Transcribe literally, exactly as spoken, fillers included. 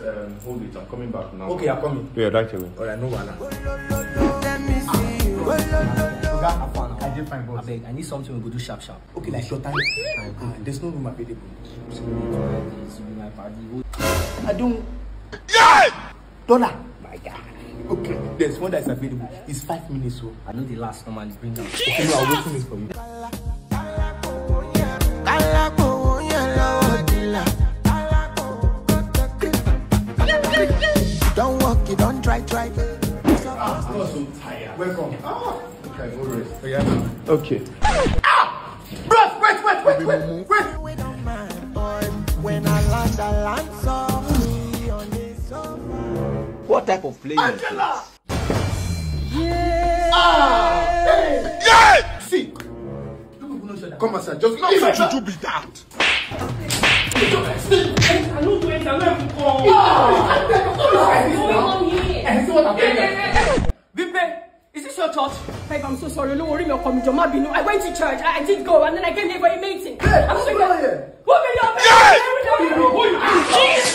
um, hold it. I'm coming back now. Okay, I'm coming. Yeah, right away. Alright, no one. Let me see you. I did fine, boss. I beg, I need something we go do sharp sharp. Okay, like short time. Ah, there's no room available. I don't. Yeah! Dollar. My God. Okay, there's one that's available. It's five minutes, so I know the last normally bring down. okay, no, I'll open it for you. Don't walk, you don't try, try. Ah, I'm not so tired. Welcome. Ah, okay, go rest. Oh, yeah. Okay. Ah! Bro, wait, wait, wait, wait, wait. We don't mind, boy. When I land, I land softly on this sofa. What type of play? Angela! Yeah! Ah! Hey! Yeah! See! Come on, sir. Just not If you do be that. I don't do it. I'm not going to call. Vipe, is this your church? Babe, I'm so sorry. No worry, you're coming. I went to church. I, I did go, and then I came here for a meeting. Hey, I'm so sorry. Who are you?